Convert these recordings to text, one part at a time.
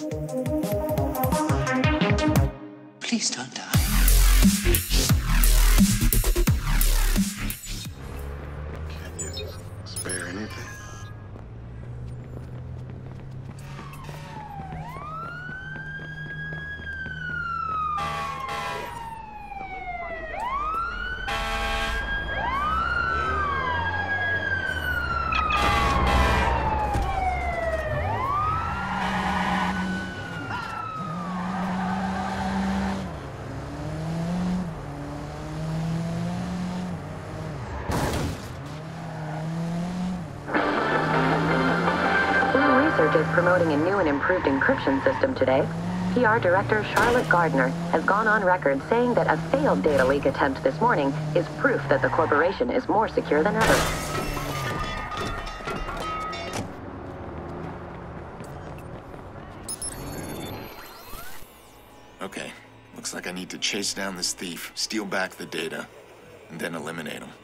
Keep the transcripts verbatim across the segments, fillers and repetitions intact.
Please don't die. Can you spare anything? Is promoting a new and improved encryption system today. P R Director Charlotte Gardner has gone on record saying that a failed data leak attempt this morning is proof that the corporation is more secure than ever. Okay, looks like I need to chase down this thief, steal back the data, and then eliminate him.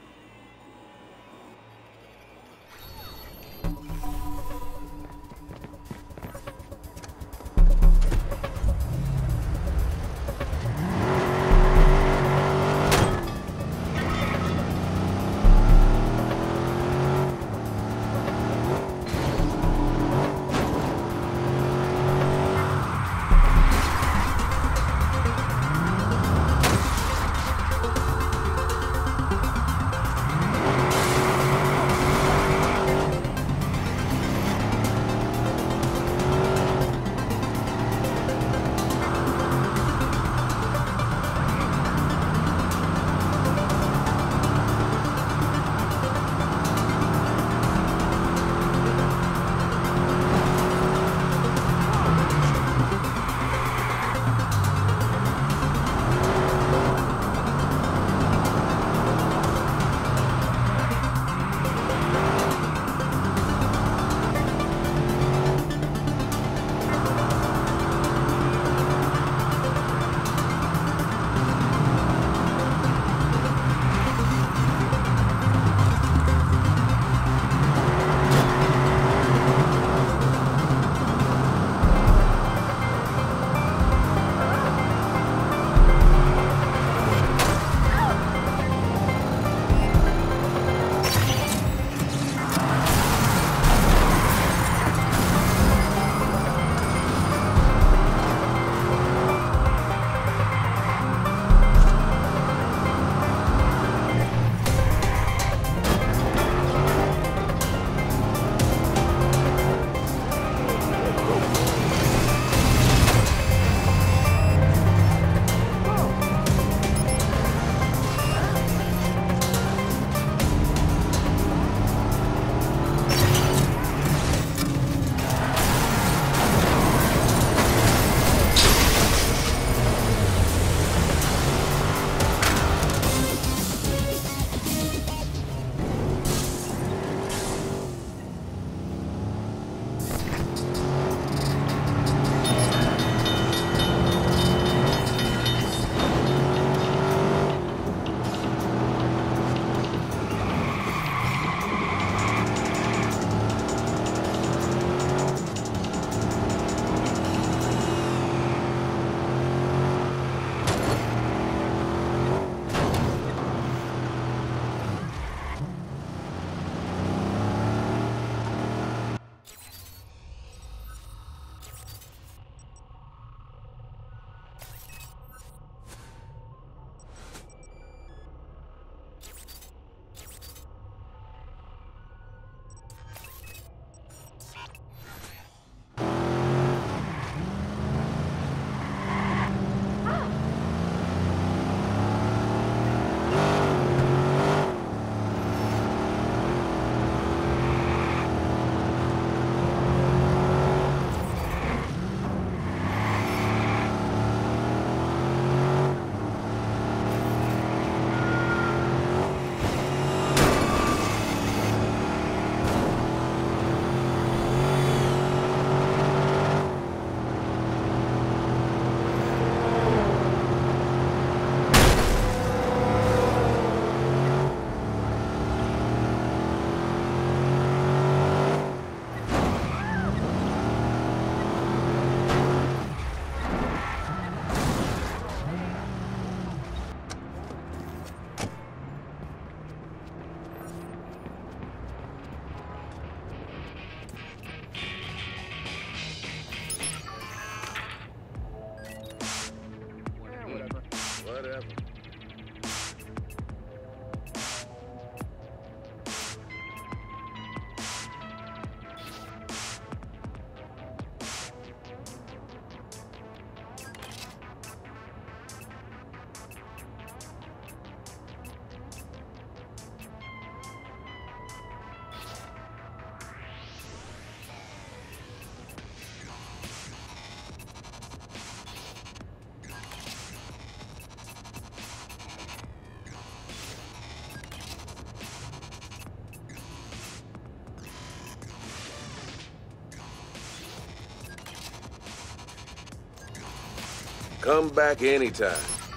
Come back anytime.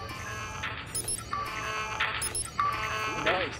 Nice.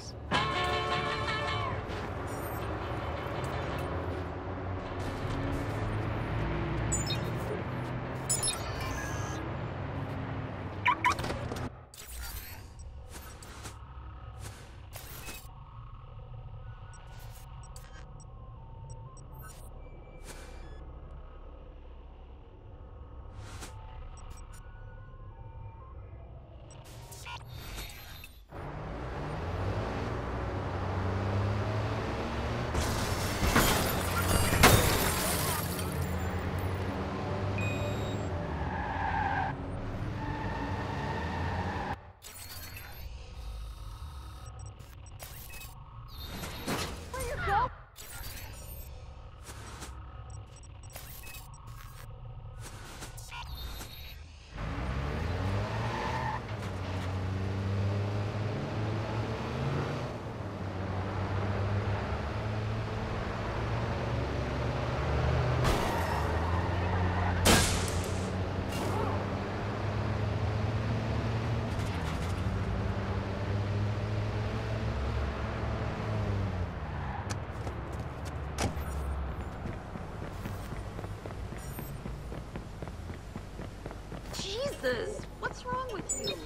Jesus, what's wrong with you?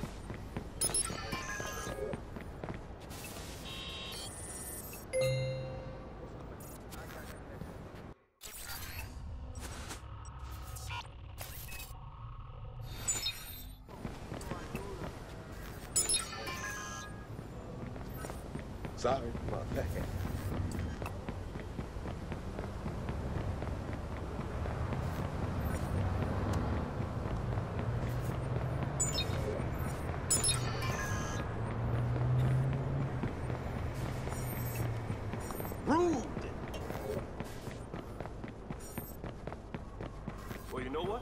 Sorry, my bad. Rude! Well, you know what?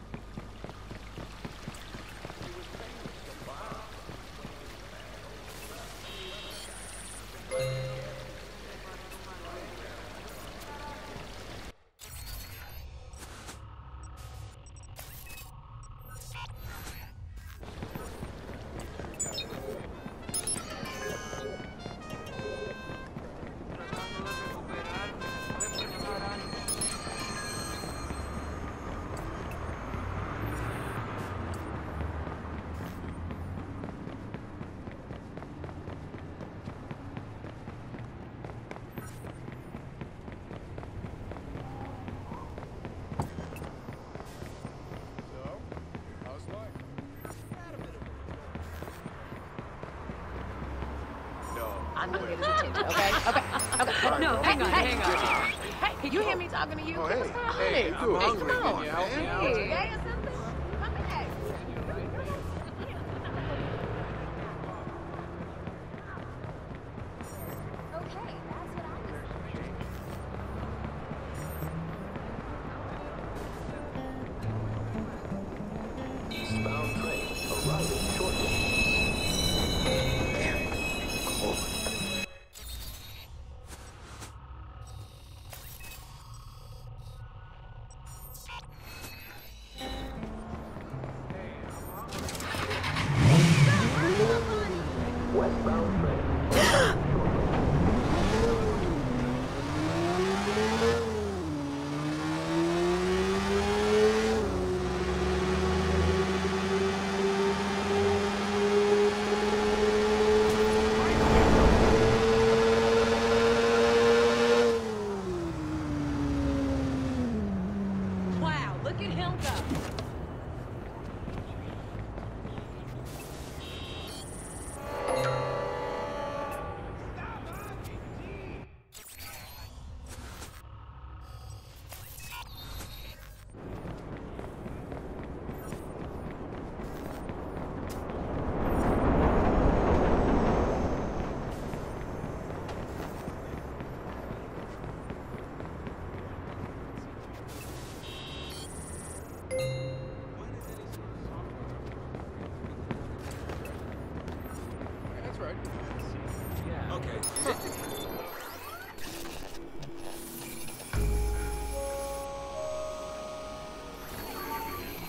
I'm gonna get his attention, okay? Okay, okay. No, hang on, hang on. Hey, you hear me talking to you? Oh, hey, What's going on? hey, Hey, I'm hungry. come on. Can you help me out? Hey, today or something? Come back. Okay, that's what I was. Eastbound train arriving shortly. Damn it. Cold. Westbound train. Wow, look at him go.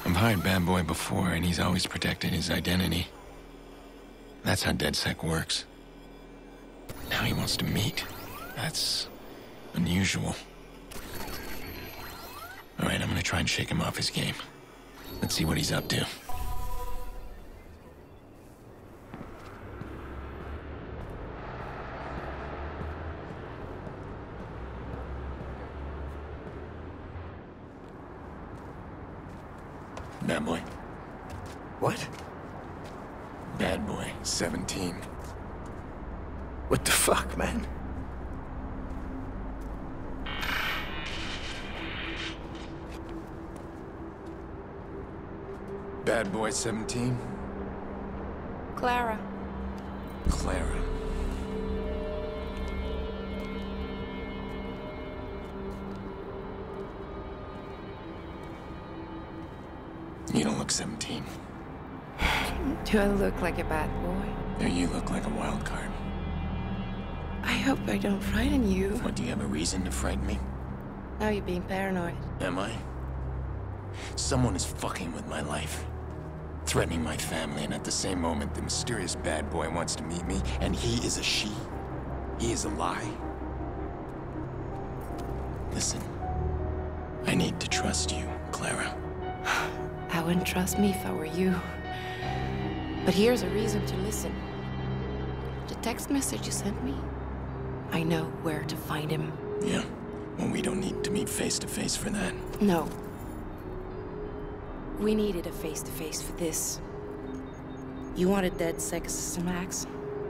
I've hired Bad Boy before, and he's always protected his identity. That's how DedSec works. Now he wants to meet. That's unusual. All right, I'm gonna try and shake him off his game. Let's see what he's up to. Bad Boy. What? Bad Boy, seventeen. What the fuck, man? Bad Boy, seventeen? Clara. Clara. You don't look seventeen. Do I look like a bad boy? Or you look like a wild card. I hope I don't frighten you. What, do you have a reason to frighten me? Now you're being paranoid. Am I? Someone is fucking with my life. Threatening my family, and at the same moment, the mysterious bad boy wants to meet me, and he is a she. He is a lie. Listen, I need to trust you, Clara. I wouldn't trust me if I were you. But here's a reason to listen. The text message you sent me, I know where to find him. Yeah, well, we don't need to meet face to face for that. No. We needed a face-to-face for this. You wanted DedSec as a max.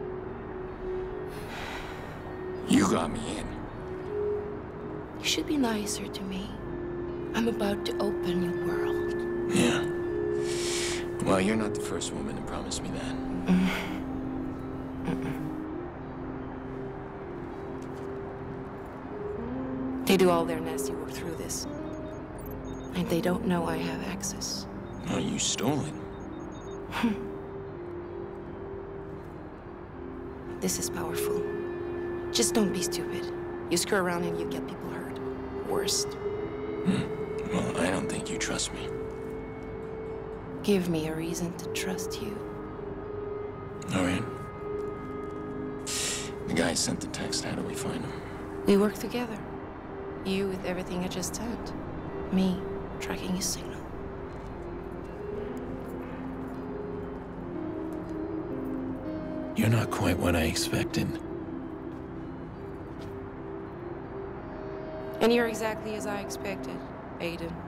You got me in. You should be nicer to me. I'm about to open your world. Yeah. Well, you're not the first woman to promise me that. Mm. Mm-mm. They do all their nasty work through this. And they don't know I have access. Oh, you stole it. This is powerful. Just don't be stupid. You screw around and you get people hurt. Worst. Hmm. Well, I don't think you trust me. Give me a reason to trust you. All right. The guy sent the text. How do we find him? We work together. You with everything I just said. Me tracking his signal. You're not quite what I expected. And you're exactly as I expected, Aiden.